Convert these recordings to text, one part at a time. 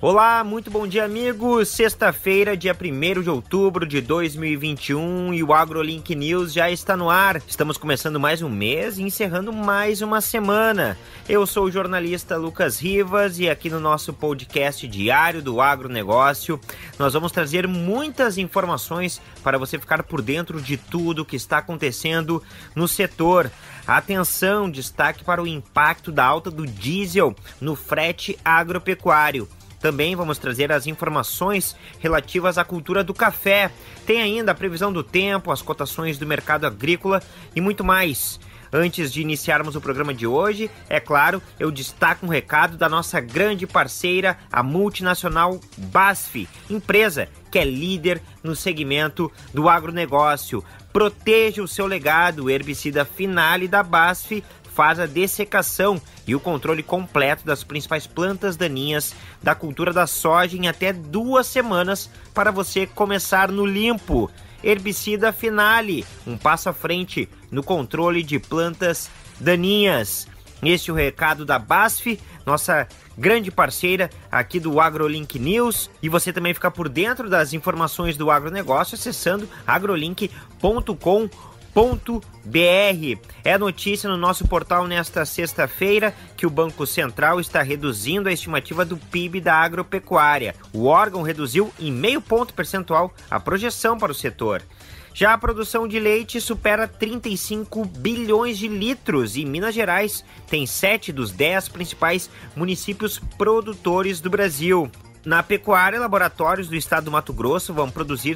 Olá, muito bom dia, amigos. Sexta-feira, dia 1º de outubro de 2021 e o AgroLink News já está no ar. Estamos começando mais um mês e encerrando mais uma semana. Eu sou o jornalista Lucas Rivas e aqui no nosso podcast diário do agronegócio nós vamos trazer muitas informações para você ficar por dentro de tudo que está acontecendo no setor. Atenção, destaque para o impacto da alta do diesel no frete agropecuário. Também vamos trazer as informações relativas à cultura do café. Tem ainda a previsão do tempo, as cotações do mercado agrícola e muito mais. Antes de iniciarmos o programa de hoje, é claro, eu destaco um recado da nossa grande parceira, a multinacional BASF, empresa que é líder no segmento do agronegócio. Proteja o seu legado. O herbicida Finale da BASF faz a dessecação e o controle completo das principais plantas daninhas da cultura da soja em até 2 semanas para você começar no limpo. Herbicida Finale, um passo à frente no controle de plantas daninhas. Este é o recado da BASF, nossa grande parceira aqui do AgroLink News. E você também fica por dentro das informações do agronegócio acessando agrolink.com.br. É notícia no nosso portal nesta sexta-feira que o Banco Central está reduzindo a estimativa do PIB da agropecuária. O órgão reduziu em 0,5 ponto percentual a projeção para o setor. Já a produção de leite supera 35 bilhões de litros e Minas Gerais tem 7 dos 10 principais municípios produtores do Brasil. Na pecuária, laboratórios do estado do Mato Grosso vão produzir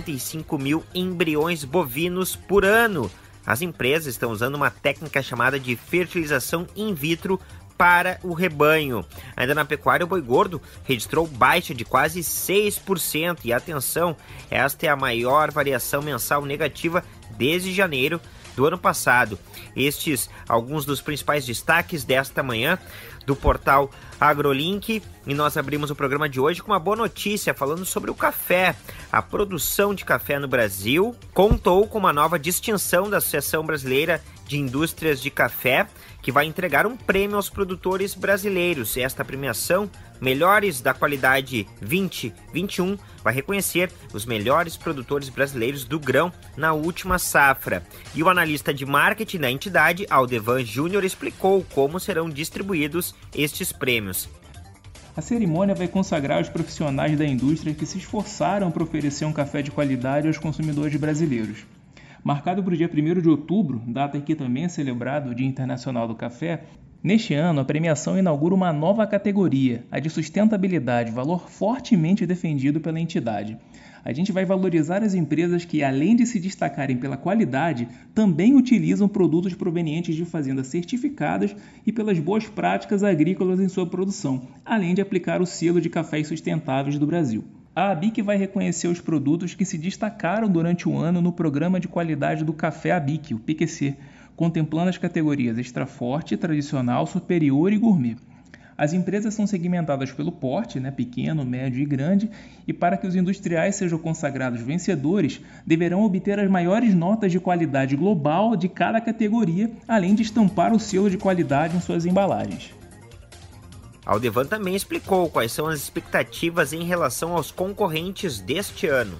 55 mil embriões bovinos por ano. As empresas estão usando uma técnica chamada de fertilização in vitro para o rebanho. Ainda na pecuária, o boi gordo registrou baixa de quase 6%. E atenção, esta é a maior variação mensal negativa desde janeiro do ano passado. Estes alguns dos principais destaques desta manhã do portal AgroLink, e nós abrimos o programa de hoje com uma boa notícia falando sobre o café. A produção de café no Brasil contou com uma nova distinção da Associação Brasileira de Indústrias de Café, que vai entregar um prêmio aos produtores brasileiros. Esta premiação, Melhores da Qualidade 2021, vai reconhecer os melhores produtores brasileiros do grão na última safra. E o analista de marketing da entidade, Aldevan Júnior, explicou como serão distribuídos estes prêmios. A cerimônia vai consagrar os profissionais da indústria que se esforçaram para oferecer um café de qualidade aos consumidores brasileiros. Marcado para o dia 1º de outubro, data em que também é celebrado o Dia Internacional do Café, neste ano a premiação inaugura uma nova categoria, a de sustentabilidade, valor fortemente defendido pela entidade. A gente vai valorizar as empresas que, além de se destacarem pela qualidade, também utilizam produtos provenientes de fazendas certificadas e pelas boas práticas agrícolas em sua produção, além de aplicar o selo de cafés sustentáveis do Brasil. A ABIC vai reconhecer os produtos que se destacaram durante o ano no Programa de Qualidade do Café ABIC, o PQC, contemplando as categorias Extra Forte, Tradicional, Superior e Gourmet. As empresas são segmentadas pelo porte, pequeno, médio e grande, e para que os industriais sejam consagrados vencedores, deverão obter as maiores notas de qualidade global de cada categoria, além de estampar o selo de qualidade em suas embalagens. Aldevan também explicou quais são as expectativas em relação aos concorrentes deste ano.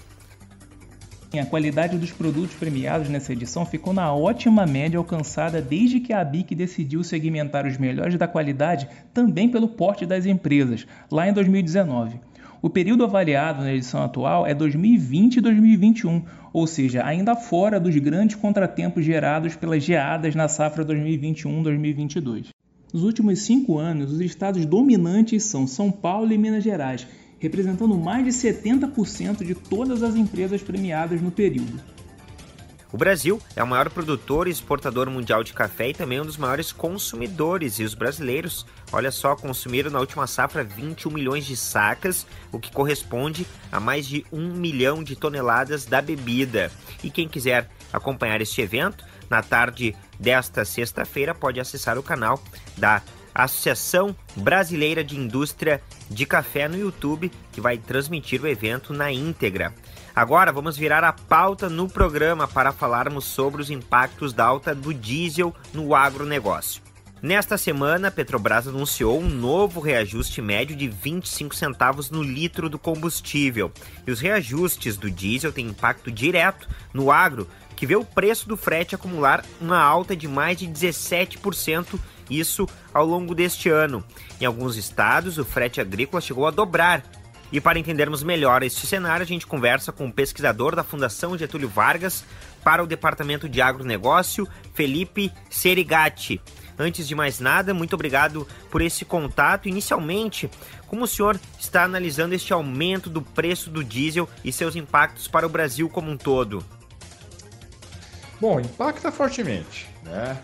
A qualidade dos produtos premiados nessa edição ficou na ótima média alcançada desde que a ABIC decidiu segmentar os melhores da qualidade também pelo porte das empresas, lá em 2019. O período avaliado na edição atual é 2020 e 2021, ou seja, ainda fora dos grandes contratempos gerados pelas geadas na safra 2021-2022. Nos últimos 5 anos, os estados dominantes são São Paulo e Minas Gerais, representando mais de 70% de todas as empresas premiadas no período. O Brasil é o maior produtor e exportador mundial de café e também um dos maiores consumidores. E os brasileiros, olha só, consumiram na última safra 21 milhões de sacas, o que corresponde a mais de 1 milhão de toneladas da bebida. E quem quiser acompanhar este evento, na tarde desta sexta-feira, pode acessar o canal da Associação Brasileira de Indústria de Café no YouTube, que vai transmitir o evento na íntegra. Agora vamos virar a pauta no programa para falarmos sobre os impactos da alta do diesel no agronegócio. Nesta semana, a Petrobras anunciou um novo reajuste médio de 25 centavos no litro do combustível. E os reajustes do diesel têm impacto direto no agro, que vê o preço do frete acumular uma alta de mais de 17%, isso ao longo deste ano. Em alguns estados, o frete agrícola chegou a dobrar. E para entendermos melhor este cenário, a gente conversa com o pesquisador da Fundação Getúlio Vargas para o Departamento de Agronegócio, Felipe Serigati. Antes de mais nada, muito obrigado por esse contato. Inicialmente, como o senhor está analisando este aumento do preço do diesel e seus impactos para o Brasil como um todo? Bom, impacta fortemente, né?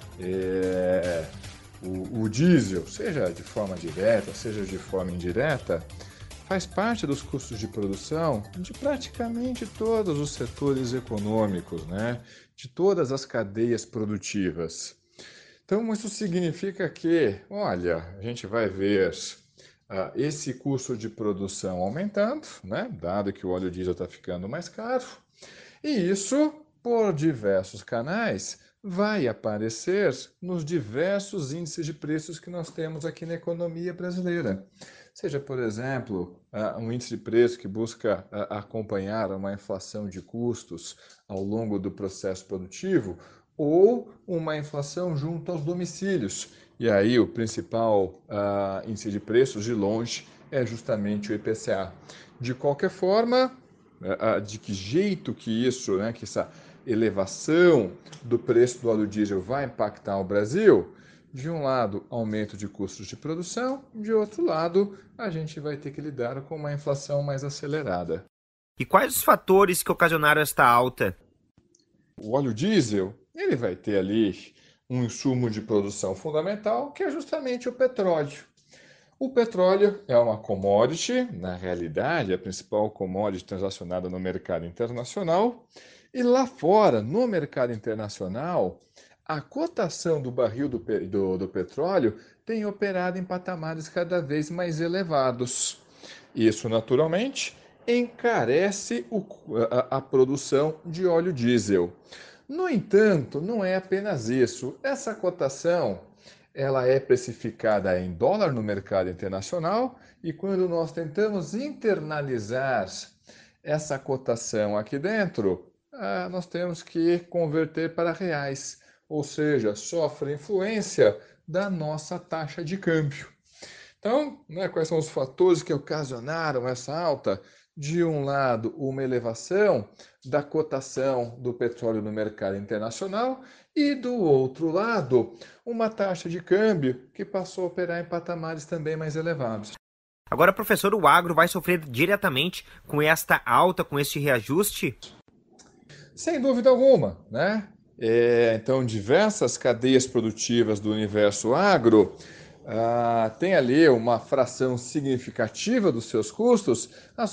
O diesel, seja de forma direta, seja de forma indireta, faz parte dos custos de produção de praticamente todos os setores econômicos, né? De todas as cadeias produtivas. Então, isso significa que, olha, a gente vai ver esse custo de produção aumentando, né? Dado que o óleo diesel está ficando mais caro, e isso, por diversos canais, vai aparecer nos diversos índices de preços que nós temos aqui na economia brasileira. Seja, por exemplo, um índice de preço que busca acompanhar uma inflação de custos ao longo do processo produtivo, ou uma inflação junto aos domicílios. E aí o principal índice de preços, de longe, é justamente o IPCA. De qualquer forma, de que jeito que isso, né, que essa elevação do preço do óleo diesel vai impactar o Brasil? De um lado, aumento de custos de produção, de outro lado, a gente vai ter que lidar com uma inflação mais acelerada. E quais os fatores que ocasionaram esta alta? O óleo diesel, ele vai ter ali um insumo de produção fundamental, que é justamente o petróleo. O petróleo é uma commodity, na realidade, a principal commodity transacionada no mercado internacional. E lá fora, no mercado internacional, a cotação do barril do petróleo tem operado em patamares cada vez mais elevados. Isso, naturalmente, encarece a produção de óleo diesel. No entanto, não é apenas isso. Essa cotação ela é precificada em dólar no mercado internacional e quando nós tentamos internalizar essa cotação aqui dentro, nós temos que converter para reais, ou seja, sofre influência da nossa taxa de câmbio. Então, né, quais são os fatores que ocasionaram essa alta? De um lado, uma elevação da cotação do petróleo no mercado internacional e, do outro lado, uma taxa de câmbio que passou a operar em patamares também mais elevados. Agora, professor, o agro vai sofrer diretamente com esta alta, com este reajuste? Sem dúvida alguma, né? Então, diversas cadeias produtivas do universo agro tem ali uma fração significativa dos seus custos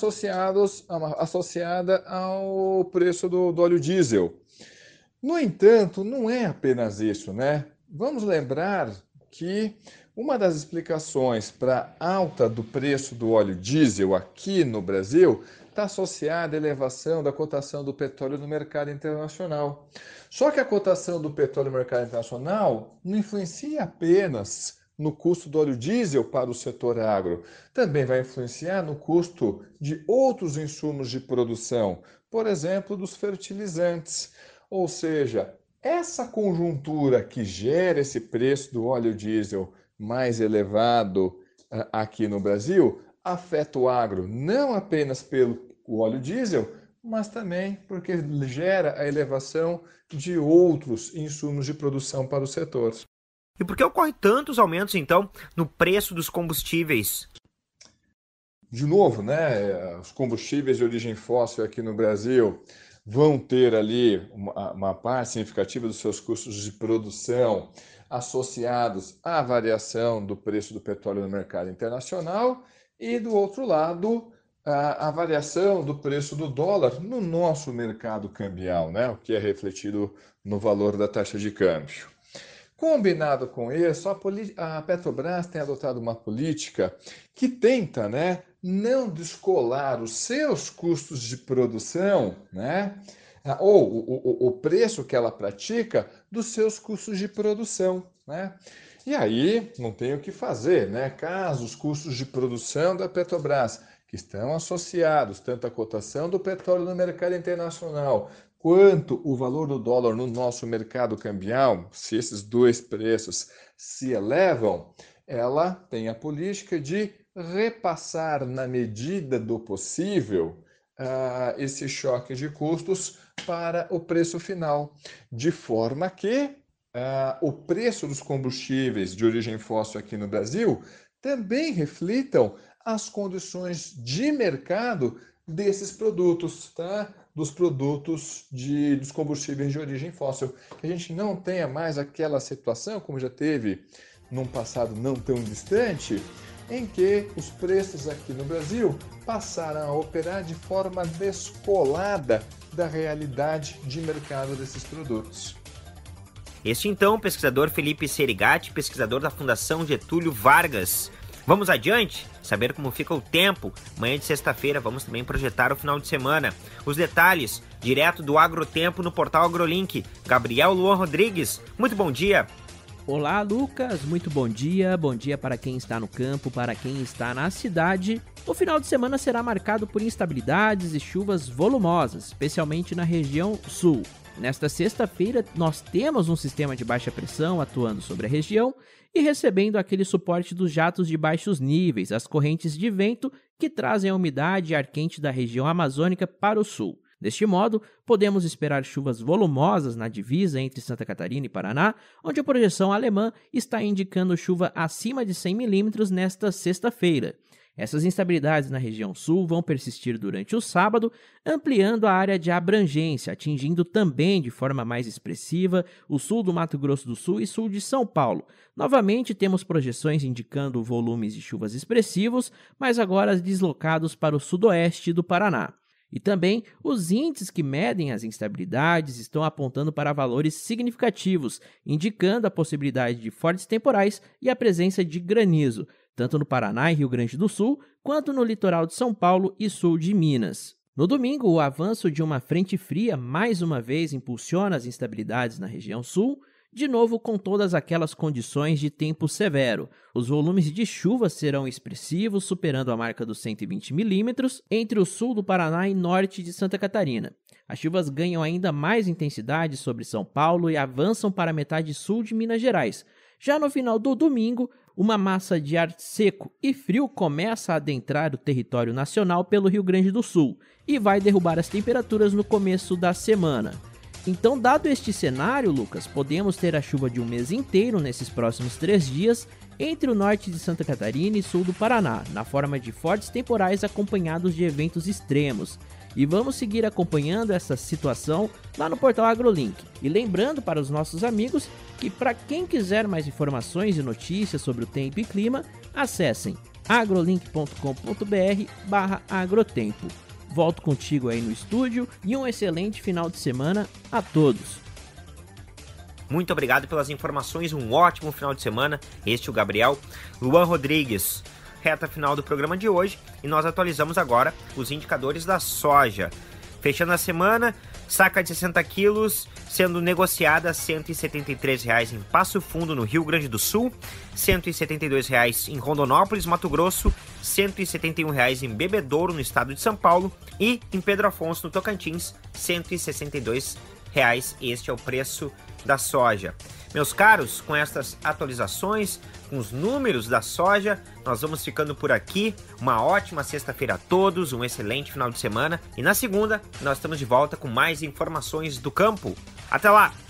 associada ao preço do óleo diesel. No entanto, não é apenas isso, né? Vamos lembrar que uma das explicações para a alta do preço do óleo diesel aqui no Brasil está associada à elevação da cotação do petróleo no mercado internacional. Só que a cotação do petróleo no mercado internacional não influencia apenas no custo do óleo diesel para o setor agro, também vai influenciar no custo de outros insumos de produção, por exemplo, dos fertilizantes. Ou seja, essa conjuntura que gera esse preço do óleo diesel mais elevado aqui no Brasil afeta o agro não apenas pelo óleo diesel, mas também porque gera a elevação de outros insumos de produção para o setor. E por que ocorrem tantos aumentos, então, no preço dos combustíveis? De novo, né, os combustíveis de origem fóssil aqui no Brasil vão ter ali uma parte significativa dos seus custos de produção associados à variação do preço do petróleo no mercado internacional e, do outro lado, a variação do preço do dólar no nosso mercado cambial, né, o que é refletido no valor da taxa de câmbio. Combinado com isso, a Petrobras tem adotado uma política que tenta, né, não descolar os seus custos de produção, né, ou o preço que ela pratica dos seus custos de produção, né? E aí não tem o que fazer, né? Caso os custos de produção da Petrobras, que estão associados tanto à cotação do petróleo no mercado internacional, quanto o valor do dólar no nosso mercado cambial, se esses dois preços se elevam, ela tem a política de repassar na medida do possível esse choque de custos para o preço final, de forma que o preço dos combustíveis de origem fóssil aqui no Brasil também reflitam as condições de mercado desses produtos, tá? Dos produtos dos combustíveis de origem fóssil. Que a gente não tenha mais aquela situação, como já teve num passado não tão distante, em que os preços aqui no Brasil passaram a operar de forma descolada da realidade de mercado desses produtos. Este então, pesquisador Felipe Serigati, pesquisador da Fundação Getúlio Vargas. Vamos adiante? Saber como fica o tempo. Amanhã de sexta-feira vamos também projetar o final de semana. Os detalhes, direto do Agrotempo no portal AgroLink. Gabriel Luan Rodrigues, muito bom dia. Olá, Lucas, muito bom dia para quem está no campo, para quem está na cidade. O final de semana será marcado por instabilidades e chuvas volumosas, especialmente na região sul. Nesta sexta-feira, nós temos um sistema de baixa pressão atuando sobre a região e recebendo aquele suporte dos jatos de baixos níveis, as correntes de vento que trazem a umidade e ar quente da região amazônica para o sul. Deste modo, podemos esperar chuvas volumosas na divisa entre Santa Catarina e Paraná, onde a projeção alemã está indicando chuva acima de 100 milímetros nesta sexta-feira. Essas instabilidades na região sul vão persistir durante o sábado, ampliando a área de abrangência, atingindo também de forma mais expressiva o sul do Mato Grosso do Sul e sul de São Paulo. Novamente, temos projeções indicando volumes de chuvas expressivos, mas agora deslocados para o sudoeste do Paraná. E também, os índices que medem as instabilidades estão apontando para valores significativos, indicando a possibilidade de fortes temporais e a presença de granizo, tanto no Paraná e Rio Grande do Sul, quanto no litoral de São Paulo e sul de Minas. No domingo, o avanço de uma frente fria mais uma vez impulsiona as instabilidades na região sul, de novo com todas aquelas condições de tempo severo. Os volumes de chuva serão expressivos, superando a marca dos 120 milímetros entre o sul do Paraná e norte de Santa Catarina. As chuvas ganham ainda mais intensidade sobre São Paulo e avançam para a metade sul de Minas Gerais. Já no final do domingo, uma massa de ar seco e frio começa a adentrar o território nacional pelo Rio Grande do Sul e vai derrubar as temperaturas no começo da semana. Então, dado este cenário, Lucas, podemos ter a chuva de um mês inteiro nesses próximos 3 dias entre o norte de Santa Catarina e sul do Paraná, na forma de fortes temporais acompanhados de eventos extremos. E vamos seguir acompanhando essa situação lá no portal AgroLink. E lembrando para os nossos amigos que, para quem quiser mais informações e notícias sobre o tempo e clima, acessem agrolink.com.br/agrotempo. Volto contigo aí no estúdio e um excelente final de semana a todos. Muito obrigado pelas informações, um ótimo final de semana. Este é o Gabriel Luan Rodrigues. Reta final do programa de hoje e nós atualizamos agora os indicadores da soja. Fechando a semana, saca de 60 quilos sendo negociada a R$ 173,00 em Passo Fundo, no Rio Grande do Sul, R$ 172,00 em Rondonópolis, Mato Grosso, R$ 171,00 em Bebedouro, no estado de São Paulo, e em Pedro Afonso, no Tocantins, R$ 162,00. Este é o preço da soja. Meus caros, com estas atualizações, com os números da soja, nós vamos ficando por aqui. Uma ótima sexta-feira a todos, um excelente final de semana. E na segunda, nós estamos de volta com mais informações do campo. Até lá!